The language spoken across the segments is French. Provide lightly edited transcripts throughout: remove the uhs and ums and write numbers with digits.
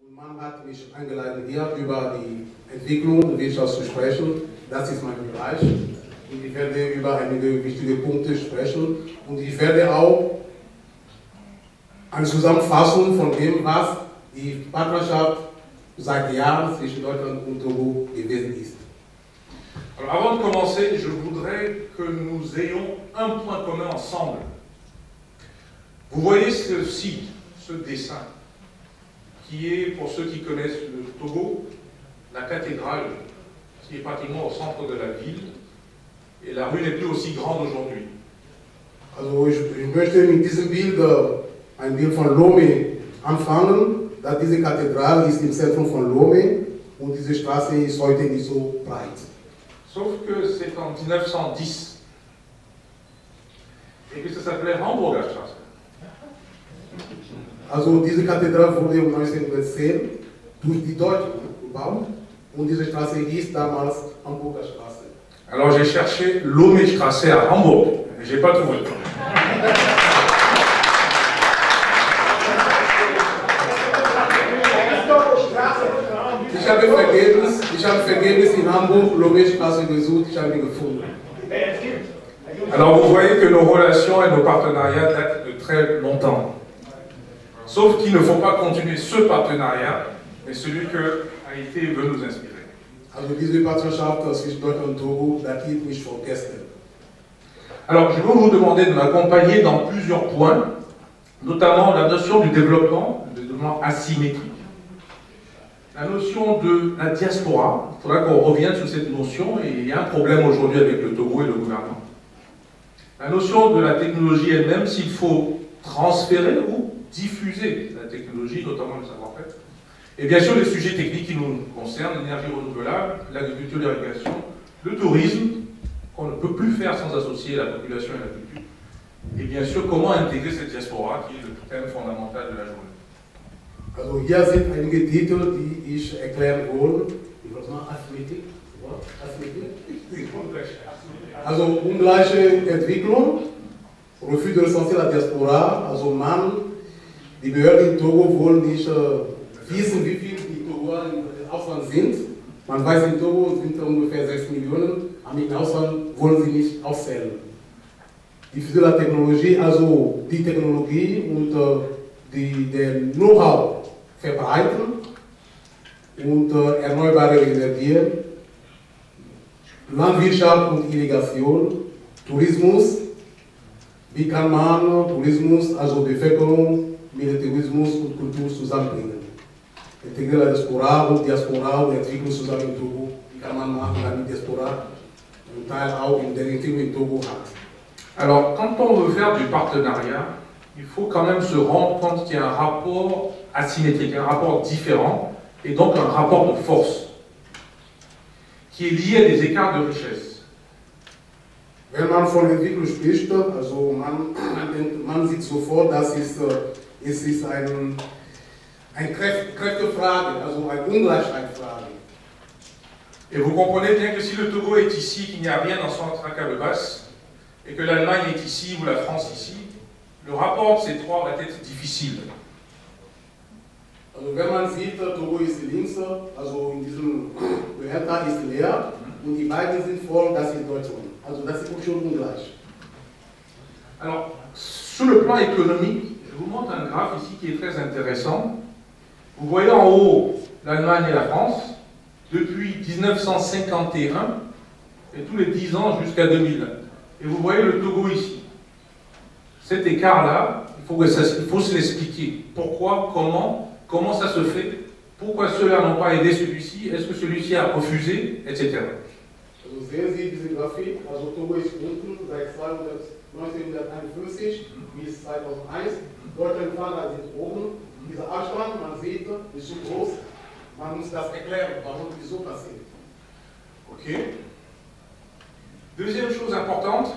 Man hat mich eingeladen, hier über die Entwicklung der Wirtschaft zu sprechen. Das ist mein Bereich. Und ich werde über einige wichtige Punkte sprechen. Und ich werde auch eine Zusammenfassung von dem, was die Partnerschaft seit Jahren zwischen Deutschland und Togo gewesen ist. Alors avant de commencer, je voudrais que nous ayons un point commun ensemble. Vous voyez ceci, ce dessin, qui est, pour ceux qui connaissent le Togo, la cathédrale qui est pratiquement au centre de la ville, et la rue n'est plus aussi grande aujourd'hui. Also ich möchte mit diesem Bild ein Bild von Lomé anfangen, da diese Kathedrale ist im Zentrum von Lomé und diese Straße ist heute nicht so breit. Sauf que c'est en 1910, et que ça s'appelait Hamburger Straße. Also diese Kathedrale wurde 1910 durch die Deutschen gebaut und diese Straße hieß damals Hamburger Straße. Alors j'ai cherché Lomé Straße à Hambourg, mais j'ai pas trouvé. Ich habe vergebens in Hamburg Lomé Straße gesucht, ich habe ihn gefunden. Alors vous voyez que nos relations et nos partenariats datent de très longtemps. Sauf qu'il ne faut pas continuer ce partenariat, mais celui que Haïti veut nous inspirer. Also diese Partnerschaft zwischen Deutschland und Togo datiert nicht von gestern. Alors je vais vous demander de m'accompagner dans plusieurs points, notamment la notion du développement asymétrique. La notion de la diaspora, il faudra qu'on revienne sur cette notion, et il y a un problème aujourd'hui avec le Togo et le gouvernement. La notion de la technologie elle-même, s'il faut transférer ou diffuser la technologie, notamment le savoir-faire. Et bien sûr les sujets techniques qui nous concernent, l'énergie renouvelable, l'agriculture, l'irrigation, le tourisme, qu'on ne peut plus faire sans associer la population et la culture. Et bien sûr, comment intégrer cette diaspora, qui est le thème fondamental de la journée. Also hier sind einige Titel, die ich erklären will. Also ungleiche Entwicklung, Refus de recenser la Diaspora, also die Behörden in Togo wollen nicht wissen, wie viel die Togoer im Ausland sind. Man weiß, in Togo sind ungefähr 6 Millionen, aber im Ausland wollen sie nicht auszählen. Diffuser la Technologie, also die Technologie und der Know-how verbreiten und erneuerbare Energien, Landwirtschaft und Irrigation, Tourismus. Wie kann man Tourismus, also Bevölkerung, Militarismus und Kultur zusammenbringen? Integrieren la Diaspora und Entwicklung zusammen in Togo. Wie kann man machen, damit Diaspora einen Teil auch in der Entwicklung in Togo hat? Alors, quand on veut faire du partenariat, il faut quand même se rendre compte qu'il y a un rapport asymétrique, un rapport différent, et donc un rapport de force, qui est lié à des écarts de richesse. Wenn man von Entwicklung spricht, also man sieht sofort, dass es ist eine Kräftefrage, also eine Ungleichheitsfrage. Et vous comprenez bien que si le Togo est ici, qu'il n'y a rien dans son Centrale-Basse, et que l'Allemagne est ici ou la France ici, le rapport de ces trois va être difficile. Also wenn man sieht, Togo ist links, also in diesem Behälter ist leer und die beiden sind voll, das ist Deutschland. Also das ist schon ungleich. Alors, sur le plan économique, je vous montre un graphe ici qui est très intéressant. Vous voyez en haut l'Allemagne et la France depuis 1951 et tous les 10 ans jusqu'à 2000. Et vous voyez le Togo ici. Cet écart-là, il faut se l'expliquer. Pourquoi, comment ça se fait, pourquoi ceux-là n'ont pas aidé celui-ci, est-ce que celui-ci a refusé, etc. Also sehen Sie diese Grafik, also Togo ist unten seit 1951 bis 2001. Deutschland und Frankreich sind oben. Dieser Abstand, man sieht, ist zu groß. Man muss das erklären, warum wieso passiert. Ok. Deuxième chose importante,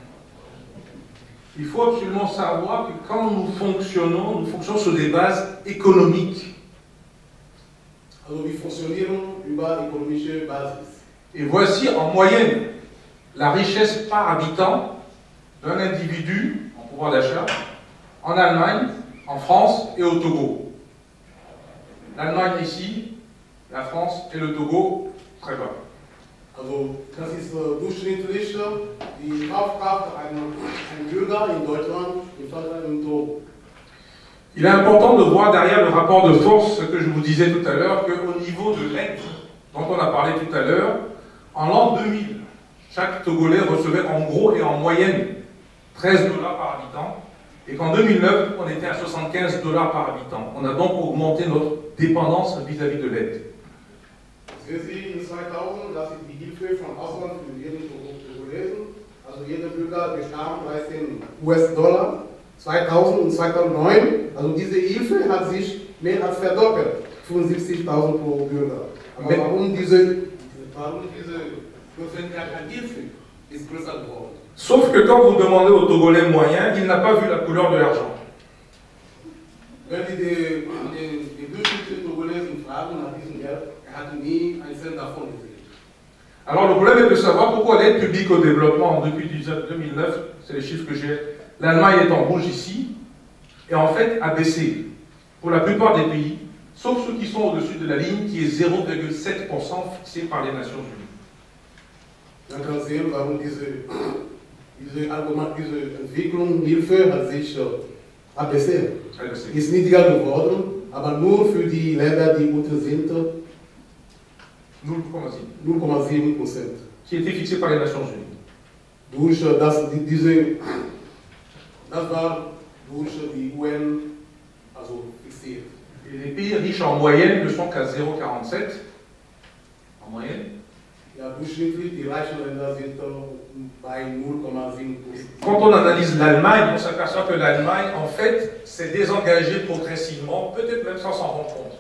il faut absolument savoir que quand nous fonctionnons sur des bases économiques. Also wir funktionieren über ökonomische Basis. Et voici en moyenne la richesse par habitant d'un individu en pouvoir d'achat en Allemagne, en France et au Togo. l'Allemagne ici, la France et le Togo très bas. Also, das ist durchschnittlich die Kaufkraft ein Bürger in Deutschland, in Frankreich und Togo. Il est important de voir derrière le rapport de force, ce que je vous disais tout à l'heure, qu'au niveau de l'aide dont on a parlé tout à l'heure, en l'an 2000, chaque Togolais recevait en gros et en moyenne 13 $ par habitant, et qu'en 2009, on était à 75 $ par habitant. On a donc augmenté notre dépendance vis-à-vis de l'aide. Sehen Sie, in 2000, das ist die Hilfe von Ausland für jeden Togolesen. Also jeder Bürger bekam 13 US-Dollar. 2000 und 2009, also diese Hilfe hat sich mehr als verdoppelt, 75.000 pro Bürger. Aber warum diese Hilfe ist größer geworden? Sauf que quand vous demandez au Togolais moyen, il n'a pas vu la couleur de l'argent. Wenn Sie die durchschnittlichen Togolesen fragen nach diesem Geld, hat nie einen Cent davon gesehen. Alors le problème est de savoir pourquoi l'aide publique au développement depuis 2009, c'est les chiffres que j'ai, l'Allemagne est en rouge ici, et en fait a baissé pour la plupart des pays, sauf ceux qui sont au-dessus de la ligne qui est 0,7% fixée par les Nations Unies. Dann kann man sehen, warum diese Entwicklung, Hilfe hat sich abaissé. Ist niedriger geworden, aber nur für die Länder, die unten sind, 0,7%. Qui était fixé par les Nations Unies. Durch das war durch die UN also fixiert. Et les pays riches en moyenne ne sont qu'à 0,47 en moyenne. Ja, durchschnittlich, die reichen Länder sind bei 0,7%. Quand on analyse l'Allemagne, on s'aperçoit que l'Allemagne, en fait, s'est désengagée progressivement, peut-être même sans s'en rendre compte.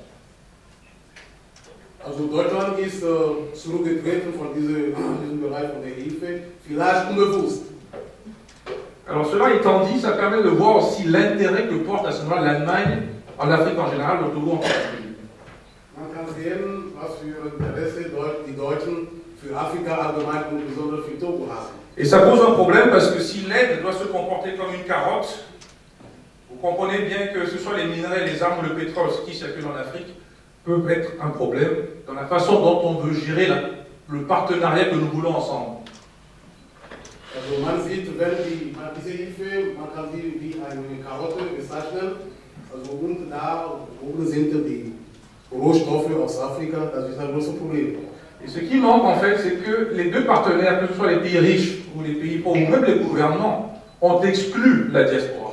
Also Deutschland ist zurückgetreten von diesem Bereich von der Hilfe, vielleicht unbewusst. Alors cela étant dit, ça permet de voir aussi l'intérêt que porte à ce moment l'Allemagne en Afrique en général, au Togo en particulier. Man kann sehen, was für Interesse die Deutschen für Afrika allgemein und besonders für Togo haben. Et ça pose un problème parce que si l'aide doit se comporter comme une carotte, vous comprenez bien que ce soit les minerais, les armes ou le pétrole qui circulent en Afrique, peut être un problème dans la façon dont on veut gérer le partenariat que nous voulons ensemble. Also man sieht, wenn diese Hilfe, man kann sie wie eine Karotte bezeichnen, also und da oben sind die Rohstoffe aus Afrika, das ist ein großes Problem. Et ce qui manque en fait, c'est que les deux partenaires, que ce soit les pays riches ou les pays pauvres, ou même les gouvernements, ont exclu la diaspora.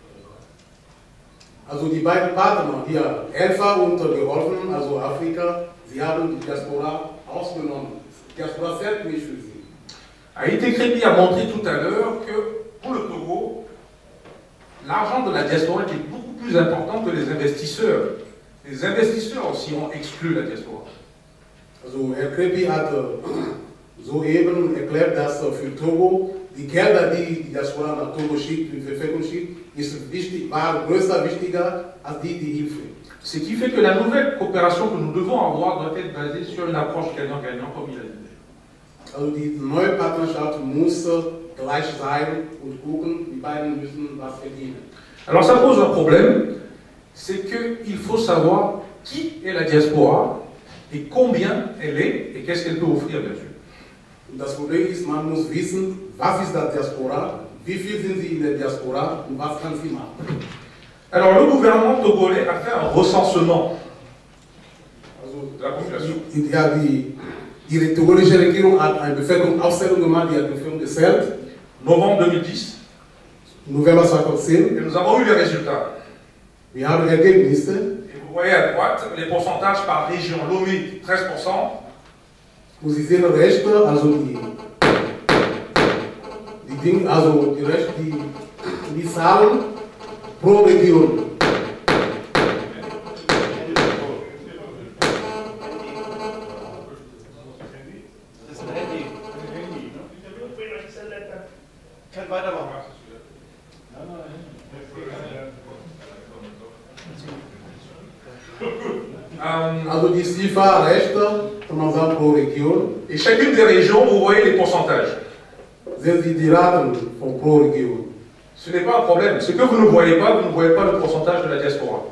Also die beiden Partner hier, Helfer und geholfen, also Afrika, sie haben die Diaspora ausgenommen. Die Diaspora zählt nicht für sie. Haïté Crépi a montré tout à l'heure que pour le Togo, l'argent de la diaspora était beaucoup plus important que les investisseurs. Les investisseurs aussi ont exclu la diaspora. Also Herr Crépi hat soeben erklärt, dass für Togo die Gelder, die die Diaspora nach Togo schickt, die Bevölkerung schickt, war größer, wichtiger als die Hilfe. Ce qui fait que la nouvelle coopération que nous devons avoir doit être basée sur une approche gagnant-gagnant, comme il a dit. Also die neue Partnerschaft muss gleich sein und gucken, die beiden müssen was verdienen. Alors ça pose un problème, c'est qu'il faut savoir qui est la diaspora et combien elle est et qu'est-ce qu'elle peut offrir, bien sûr. Und das Problem ist, man muss wissen, was ist die Diaspora, wie viel sind sie in der Diaspora und was kann sie machen. Alors le gouvernement togolais a fait un recensement de la population. Ja, die togolische Regierung hat eine Bevölkerungsaufstellung gemacht, die hat die Bevölkerung gezählt. Novembre 2010. November 2010. Et nous avons eu les résultats. Wir haben Ergebnisse. Et vous voyez à droite les pourcentages par région. Lomé 13%. Und Sie sehen rechts, also die Zahlen pro Region. Das ist ein Handy. Kann weitermachen. Also die Ziffer rechts, kann man sagen pro Region. Et chacune des régions, vous voyez les pourcentages. Sehen Sie die Raten von pro Region. Ce n'est pas un problème. Ce que vous ne voyez pas le pourcentage de la diaspora.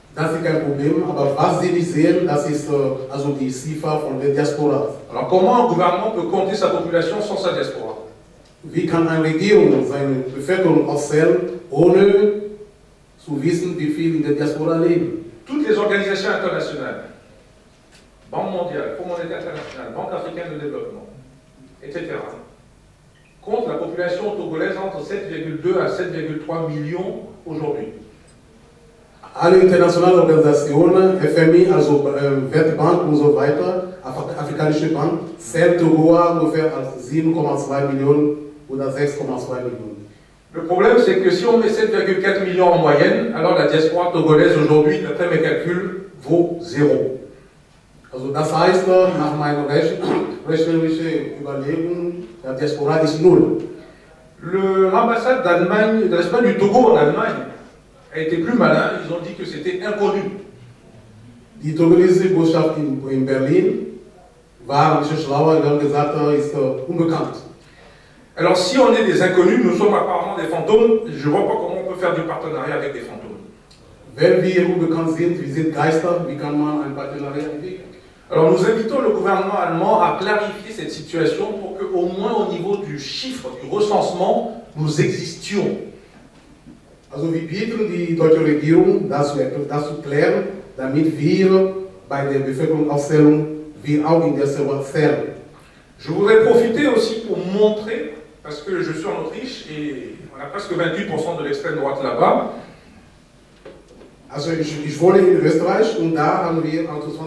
Das ist kein Problem, aber was Sie nicht sehen, das ist also die Ziffer von der Diaspora. Alors comment un gouvernement peut compter sa population sans sa diaspora? Wie kann eine Regierung seine Bevölkerung auszählen, ohne zu wissen, wie viel in der Diaspora leben? Toutes les organisations internationales, Banque mondiale, Fonds monétaire international, Banque africaine de développement, etc., comptent la population togolaise entre 7,2 à 7,3 millions aujourd'hui. Alle internationalen Organisationen, FMI, also Weltbank und so weiter, Afrikanische Bank, zählt Togo ungefähr als 7,2 Millionen oder 6,2 Millionen. Le problème, c'est que si on met 7,4 millions en moyenne, alors la diaspora togolaise aujourd'hui, d'après mes calculs, vaut 0. Also das heißt, nach meiner rechnerischen Überlegung, la Diaspora ist null. L'ambassade d'Allemagne, du Togo en Allemagne, a été plus malin, ils ont dit que c'était inconnu. Die togolesische Botschaft in Berlin war ein bisschen schlauer, die haben gesagt, ist unbekannt. Alors si on est des inconnus, nous sommes apparemment des fantômes, je ne vois pas comment on peut faire du partenariat avec des fantômes. Wenn wir unbekannt sind, wir sind Geister, wie kann man ein Partenariat entwickeln? Alors nous invitons le gouvernement allemand à clarifier cette situation pour qu'au moins au niveau du chiffre, du recensement, nous existions. Also wir bitten die deutsche Regierung, das zu klären, damit wir bei der Bevölkerungsaufzählung wir auch in der Server zählen. Je voudrais profiter aussi pour montrer, parce que je suis en Autriche et on a presque 28% de l'extrême droite là-bas. Also ich wohne in Österreich und da haben wir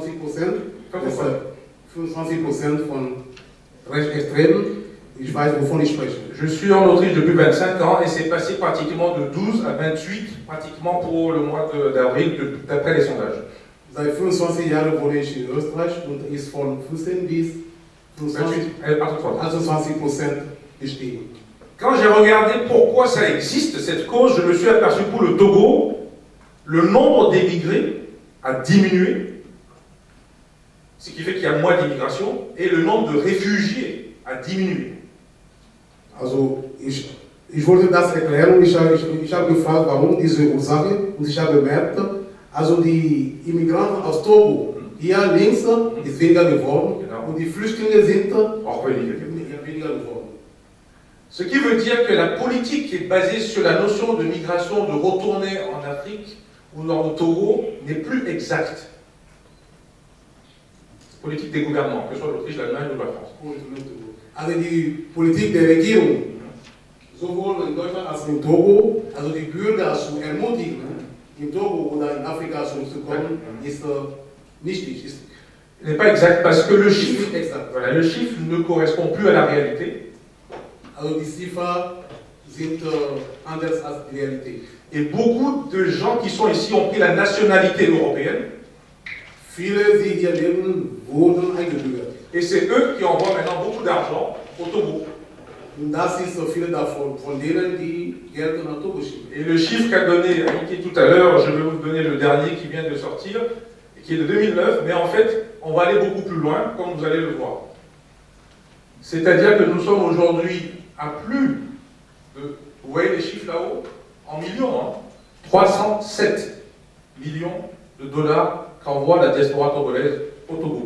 25% von rechtsextremen. Ich weiß, wovon ich spreche. Je suis en Autriche depuis 25 ans et c'est passé pratiquement de 12 à 28 pratiquement pour le mois d'avril d'après les sondages. Seit 25 Jahren wohne ich in Österreich und ist von 15 bis 28% gestiegen. Quand j'ai regardé pourquoi ça existe, cette cause, je me suis aperçu pour le Togo, le nombre d'émigrés a diminué, ce qui fait qu'il y a moins d'immigration, et le nombre de réfugiés a diminué. Also ich wollte das erklären, ich habe gefragt, warum diese Ursache, und ich habe bemerkt, also die Immigranten aus Togo, hier links ist weniger geworden, genau. Und die Flüchtlinge sind auch weniger geworden. Ce qui veut dire que la politique qui est basée sur la notion de migration, de retourner en Afrique ou dans le Togo, n'est plus exacte. Politique des gouvernements, que ce soit l'Autriche, l'Allemagne ou la France. Also die Politik der Regierung, sowohl in Deutschland als auch in Togo, also die Bürger zu ermutigen, in Togo oder in Afrika zurückzukommen, ist nichtig. N'est pas exact parce que le chiffre ne correspond plus à la réalité. Also die Ziffer sind anders als die Realität. Et beaucoup de gens qui sont ici ont pris la nationalité européenne. Viele, die hier leben, wurden eingebürgert. Et c'est eux qui envoient maintenant beaucoup d'argent au Togo. Und das ist so viele davon, von denen, die Geld nach Togo schicken. Et le chiffre qu'a donné Mickey tout à l'heure, je vais vous donner le dernier qui vient de sortir, qui est de 2009, mais en fait, on va aller beaucoup plus loin, comme vous allez le voir. C'est-à-dire que nous sommes aujourd'hui à plus de, vous voyez les chiffres là-haut, en millions, hein, 307 millions de dollars qu'envoie la diaspora togolaise au Togo.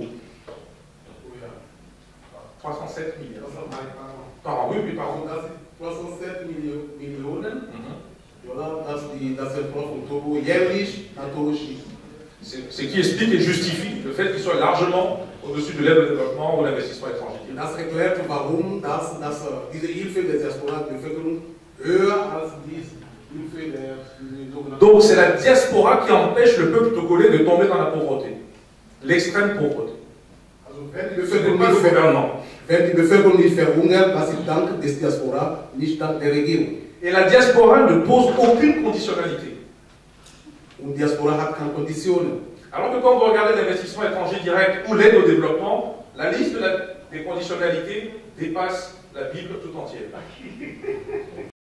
307 millions. Par an, oui, par an. 307 Millionen Dollar, das Export vom Togo jährlich nach Togo schickt. Ce qui explique et justifie le fait qu'il soit largement au-dessus de l'aide au développement ou l'investissement étranger. Das erklärt, warum diese Hilfe der Diaspora-Bevölkerung höher als die Hilfe der sogenannten. Donc c'est la diaspora qui empêche le peuple togolais de tomber dans la pauvreté, l'extrême pauvreté. Also wenn die Bevölkerung nicht verhungert, das ist dank des Diaspora, nicht dank der Regierung. Et la diaspora ne pose aucune conditionnalité. Und Diaspora hat keine Konditionen. Alors que quand vous regardez l'investissement étranger direct ou l'aide au développement, la liste des conditionnalités dépasse la Bible tout entière.